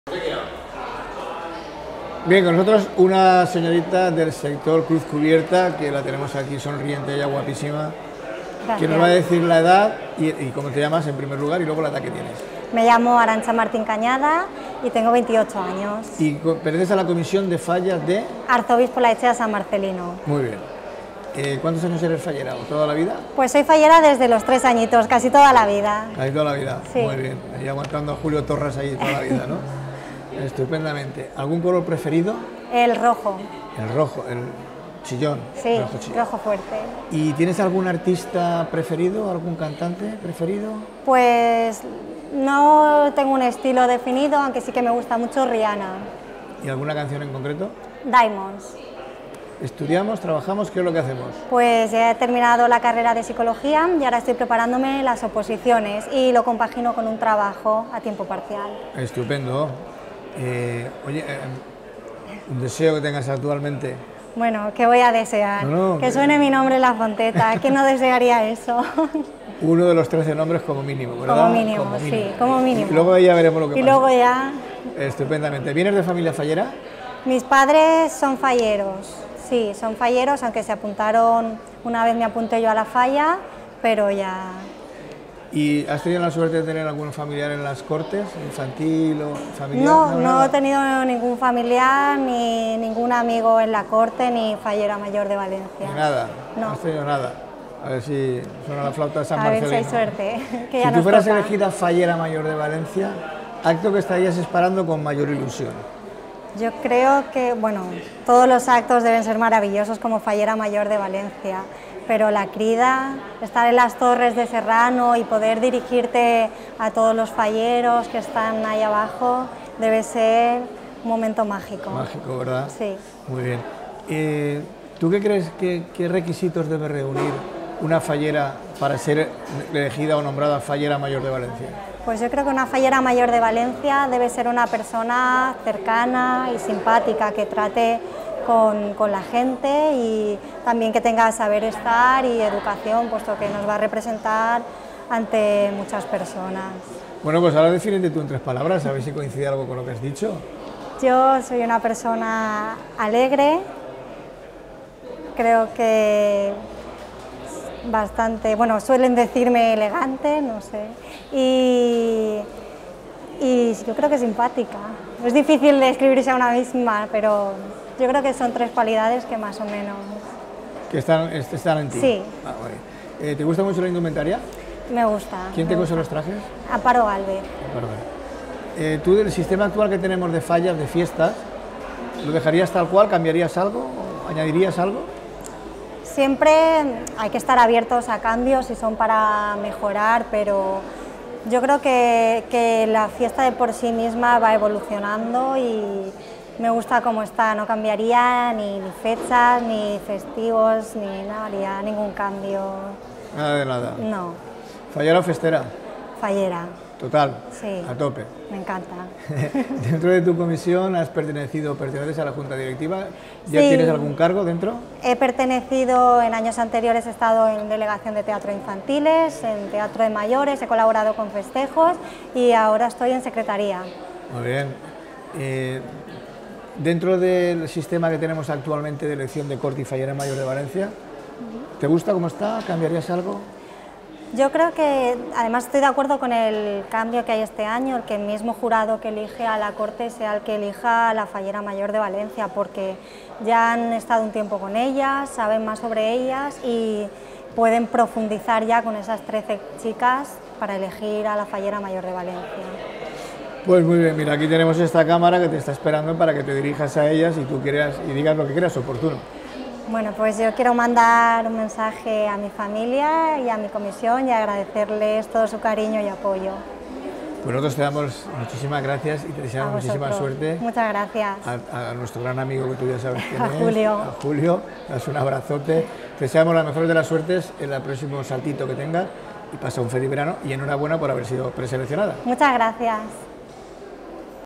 Bien, con nosotros una señorita del sector Cruz Cubierta, que la tenemos aquí sonriente, ella guapísima, que nos va a decir la edad y cómo te llamas en primer lugar y luego la edad que tienes. Me llamo Arantxa Martín Cañada y tengo 28 años. Y perteneces a la comisión de fallas de... Arzobispo Laetxea San Marcelino. Muy bien. ¿Cuántos años eres fallera? ¿Toda la vida? Pues soy fallera desde los 3 añitos, casi toda la vida. Casi toda la vida, sí. Muy bien. Y aguantando a Julio Torras ahí toda la vida, ¿no? Estupendamente. ¿Algún color preferido? El rojo. El rojo, el chillón. Sí, chillón. rojo fuerte. ¿Y tienes algún artista preferido, algún cantante preferido? Pues no tengo un estilo definido, aunque sí que me gusta mucho Rihanna. ¿Y alguna canción en concreto? Diamonds. ¿Estudiamos, trabajamos? ¿Qué es lo que hacemos? Pues ya he terminado la carrera de psicología y ahora estoy preparándome las oposiciones y lo compagino con un trabajo a tiempo parcial. Estupendo. Oye, un deseo que tengas actualmente. Bueno, ¿qué voy a desear? Que suene mi nombre en la fonteta. ¿Quién no desearía eso? Uno de los 13 nombres como mínimo, ¿verdad? Como mínimo, sí, como mínimo. Y luego ya veremos lo que pasa. Y luego ya... Estupendamente. ¿Vienes de familia fallera? Mis padres son falleros, sí, son falleros, aunque se apuntaron, una vez me apunté yo a la falla, pero ya... ¿Y has tenido la suerte de tener algún familiar en las Cortes, infantil o familiar? No he tenido ningún familiar, ni ningún amigo en la Corte, ni fallera mayor de Valencia. Ni nada, no has tenido nada. A ver si suena la flauta de San Marcelino. A ver si hay suerte. Que ya si tú fueras toca. elegida fallera mayor de Valencia, acto que estarías esperando con mayor ilusión. Yo creo que, bueno, todos los actos deben ser maravillosos como fallera mayor de Valencia, pero la crida, estar en las torres de Serrano y poder dirigirte a todos los falleros que están ahí abajo, debe ser un momento mágico. Mágico, ¿verdad? Sí. Muy bien. ¿Tú qué crees qué requisitos debe reunir una fallera para ser elegida o nombrada fallera mayor de Valencia? Pues yo creo que una fallera mayor de Valencia debe ser una persona cercana y simpática, que trate con la gente y también que tenga saber estar y educación, puesto que nos va a representar ante muchas personas. Bueno, pues ahora defínete tú en 3 palabras, a ver si coincide algo con lo que has dicho. Yo soy una persona alegre, creo que bastante, bueno, suelen decirme elegante, no sé, y yo creo que simpática. Es difícil describirse a una misma, pero yo creo que son 3 cualidades que más o menos... Que están en ti. Sí. Ah, vale. ¿Te gusta mucho la indumentaria? Me gusta. ¿Quién te cose los trajes? Amparo Galvez. ¿Tú del sistema actual que tenemos de fallas, de fiestas, lo dejarías tal cual, cambiarías algo, añadirías algo? Siempre hay que estar abiertos a cambios si son para mejorar, pero yo creo que la fiesta de por sí misma va evolucionando y me gusta cómo está, no cambiaría ni fechas, ni festivos, ni nada, haría ningún cambio. Nada de nada. No. ¿Fallera o festera? Fallera. Total, sí, a tope. Me encanta. Dentro de tu comisión perteneces a la Junta Directiva, ¿ya sí, tienes algún cargo dentro? He pertenecido, en años anteriores he estado en delegación de teatro infantiles, en teatro de mayores, he colaborado con festejos y ahora estoy en secretaría. Muy bien. Dentro del sistema que tenemos actualmente de elección de corte y fallera mayor de Valencia, ¿te gusta cómo está? ¿Cambiarías algo? Yo creo que, además estoy de acuerdo con el cambio que hay este año, el que el mismo jurado que elige a la Corte sea el que elija a la fallera mayor de Valencia, porque ya han estado un tiempo con ellas, saben más sobre ellas y pueden profundizar ya con esas 13 chicas para elegir a la fallera mayor de Valencia. Pues muy bien, mira, aquí tenemos esta cámara que te está esperando para que te dirijas a ellas y tú quieras y digas lo que creas oportuno. Bueno, pues yo quiero mandar un mensaje a mi familia y a mi comisión y agradecerles todo su cariño y apoyo. Pues nosotros te damos muchísimas gracias y te deseamos muchísima suerte. Muchas gracias. A nuestro gran amigo que tú ya sabes quién es. Julio. A Julio, das un abrazote. Te deseamos las mejores de las suertes en el próximo saltito que tengas y pasa un feliz verano y enhorabuena por haber sido preseleccionada. Muchas gracias.